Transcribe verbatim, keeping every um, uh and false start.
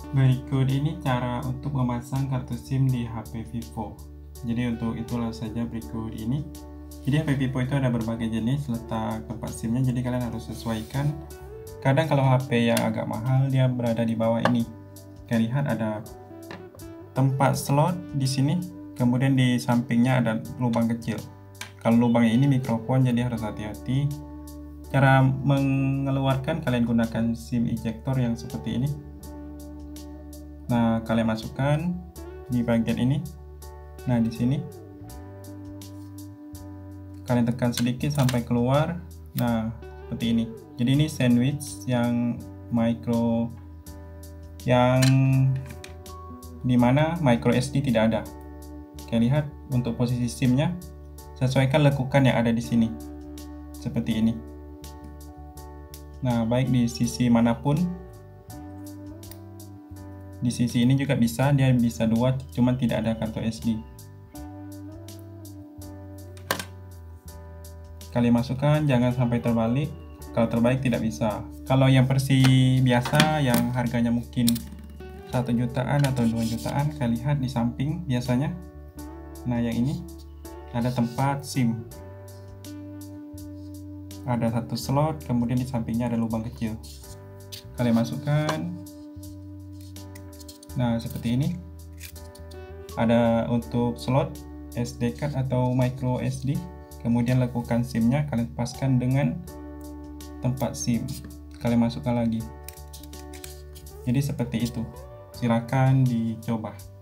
Berikut ini cara untuk memasang kartu SIM di H P Vivo. Jadi untuk itulah saja berikut ini. Jadi H P Vivo itu ada berbagai jenis letak tempat SIM-nya, jadi kalian harus sesuaikan. Kadang kalau H P yang agak mahal dia berada di bawah ini. Kalian lihat ada tempat slot di sini, kemudian di sampingnya ada lubang kecil. Kalau lubangnya ini mikrofon, jadi harus hati-hati. Cara mengeluarkan, kalian gunakan SIM ejector yang seperti ini. Nah, kalian masukkan di bagian ini. Nah, di sini kalian tekan sedikit sampai keluar. Nah, seperti ini. Jadi ini sandwich yang micro, yang dimana micro S D tidak ada. Kalian lihat untuk posisi SIM-nya, sesuaikan lekukan yang ada di sini. Seperti ini. Nah, baik di sisi manapun. Di sisi ini juga bisa, dia bisa dua, cuman tidak ada kartu S D. Kalian masukkan, jangan sampai terbalik. Kalau terbalik tidak bisa. Kalau yang versi biasa, yang harganya mungkin satu jutaan atau dua jutaan, kalian lihat di samping biasanya. Nah, yang ini ada tempat SIM. Ada satu slot, kemudian di sampingnya ada lubang kecil. Kalian masukkan. Nah, seperti ini. Ada untuk slot S D card atau micro S D. Kemudian lekukan SIM-nya, kalian paskan dengan tempat SIM. Kalian masukkan lagi. Jadi seperti itu. Silakan dicoba.